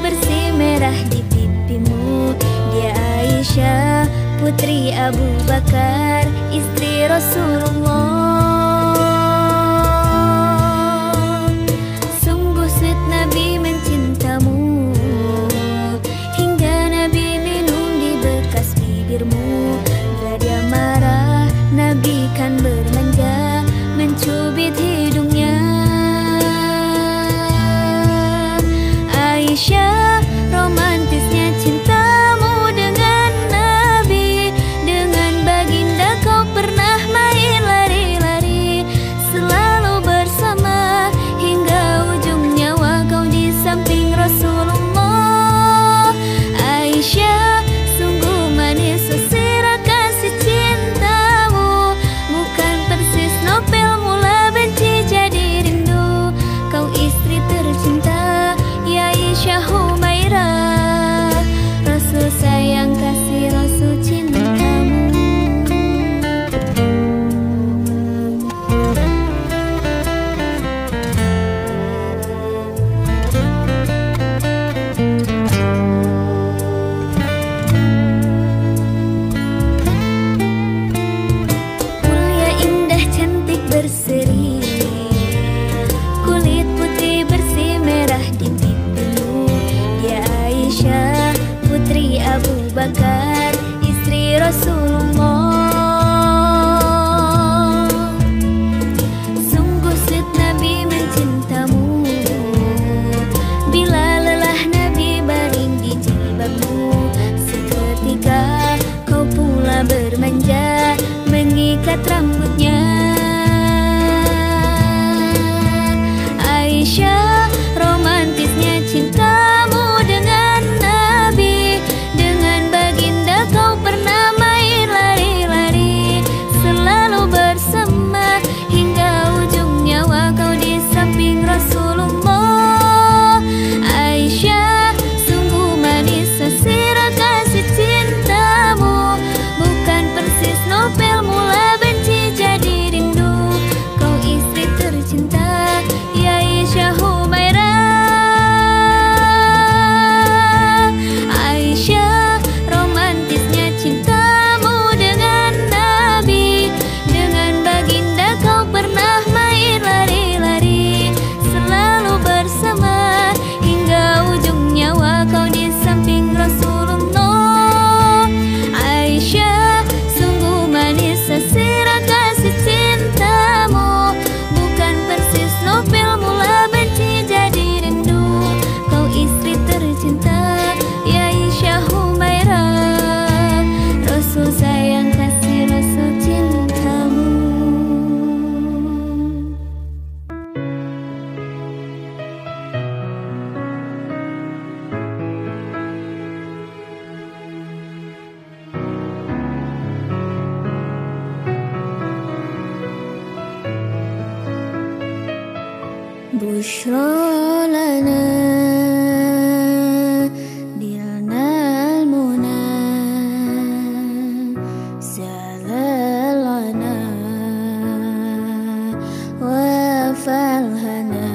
bersih merah di pipimu. Dia Aisyah, putri Abu Bakar, istri Rasulullah. Sungguh sweet Nabi mencintamu, hingga Nabi minum di bekas bibirmu. Bila dia marah, Nabi kan bermanja, mencubit hidungnya. Aisyah, romantisnya cintamu dengan Nabi. Dengan baginda kau pernah main lari-lari, selalu bersama hingga ujung nyawa kau di samping Rasulullah. Aisyah, sungguh manis sesirah kasih cintamu, bukan persis novel mula benci jadi rindu. Kau istri tercinta, ya Aisyah Humairah, Rasul sayang kasih Rasul cintamu. Mulia indah cantik berseri, kulit putih bersih merah di pipimu. Dia Aisyah, putri Abu Bakar, istri Rasulullah. Sungguh sweet Nabi mencintamu, bila lelah Nabi baring di jilbabmu. Seketika kau pula bermanja, mengikat rambutnya. Aisyah, romantisnya cintamu dengan Nabi. Dengan baginda kau pernah main lari-lari, selalu bersama hingga ujung nyawa kau di samping Rasulullah. Aisyah, sungguh manis sesirah kasih cintamu, bukan persis novel mula benci jadi rindu. Kau istri tercinta, ya Aisyah Humairah. Aisyah, romantisnya cintamu dengan Nabi. Dengan baginda kau pernah main lari-lari, selalu bersama hingga ujung nyawa kau di samping Rasulullah. Aisyah, sungguh manis sesirah kasih cintamu, bukan persis novel mula benci jadi rindu. Kau istri tercinta, ya Aisyah Humairah, Rasul sayang kasih Rasul cintamu. Bushra lana dilna almuna, zalalana wa falhana,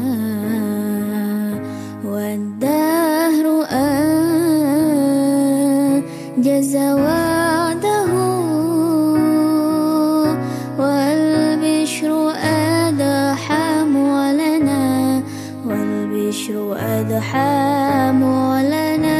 waddahru jaza wa'dahu, والبشر أضحى معلنا.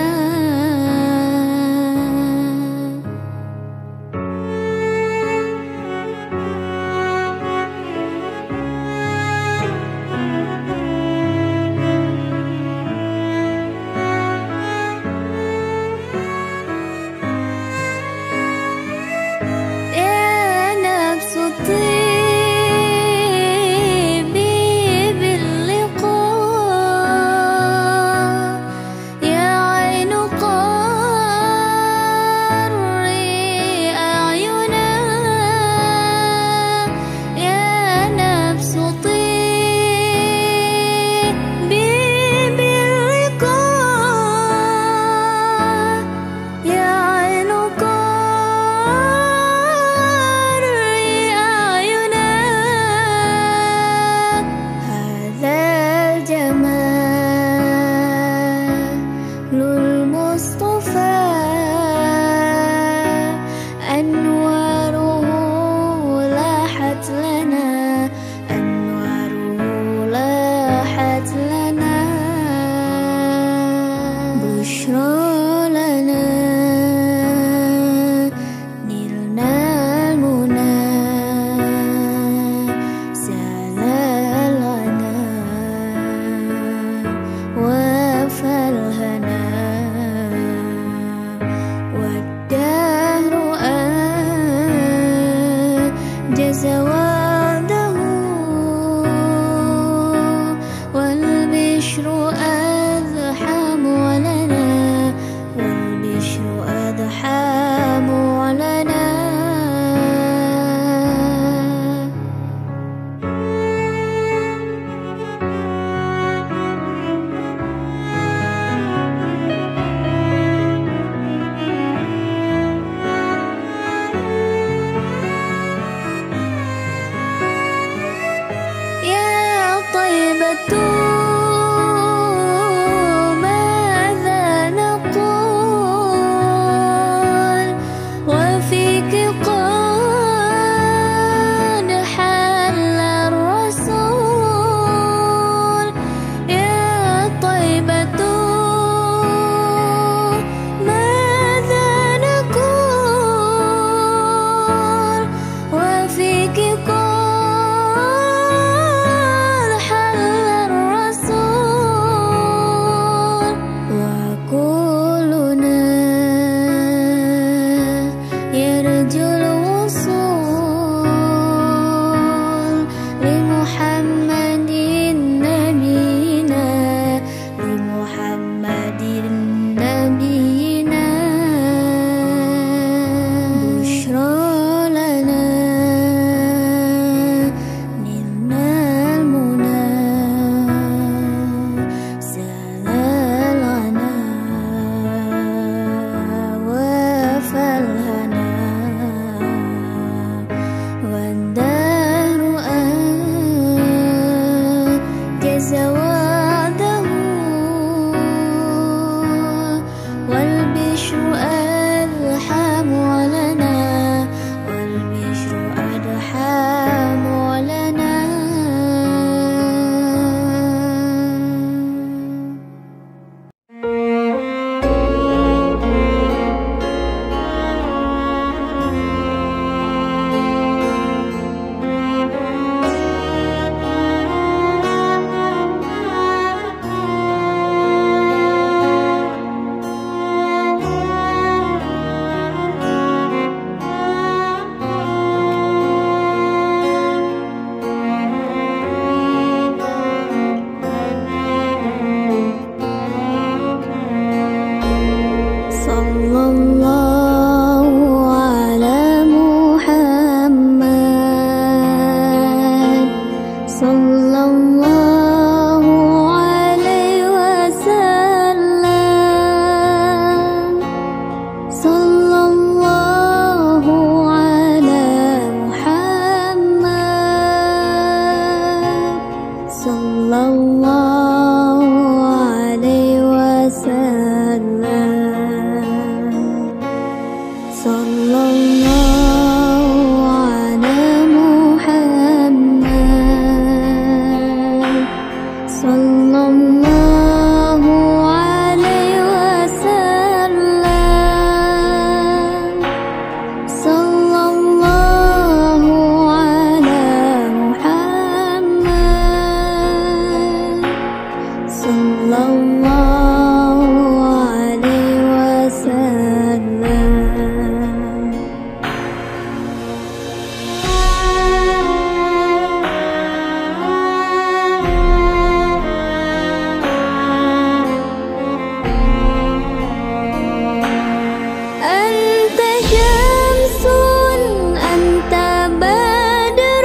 شمس أنت بدر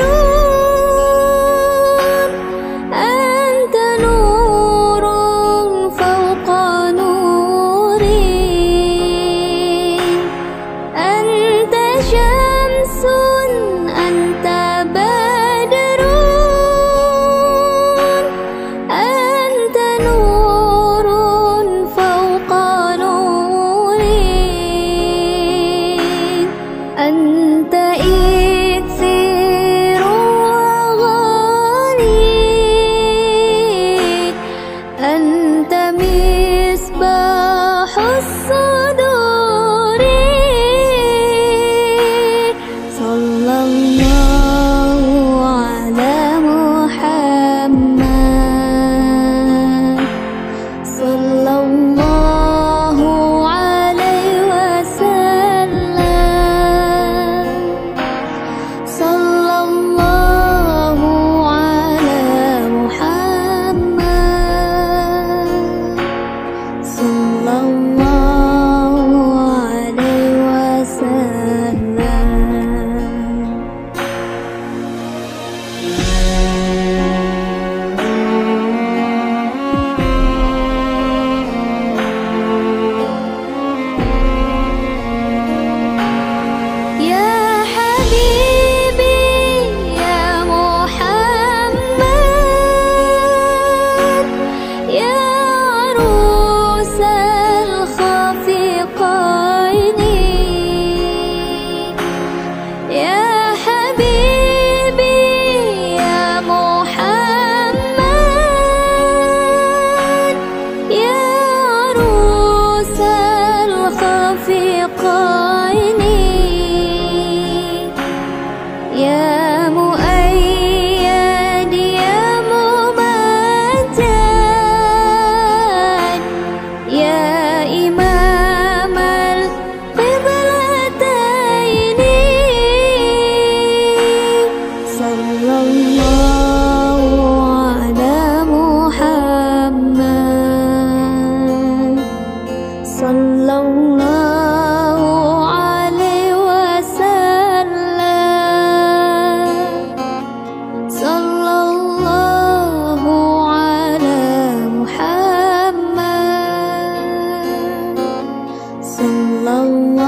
أنت نور فوق نوري أنت شمس أنت بدر أنت نور فوق نوري أنت إكسير وغالي أنت مصباح الصدور صلى الله على محمد صلى الله عليه وسلم صلى الله على محمد صلى الله عليه وسلم. يا حبيبي يا محمد يا عروس الخفيقين يا حبيبي يا محمد يا عروس الخفيقين يا مؤيد يا ممجد يا إمام القبلتين صلى الله على محمد صلى الله عليه وسلم صلى الله على محمد صلى الله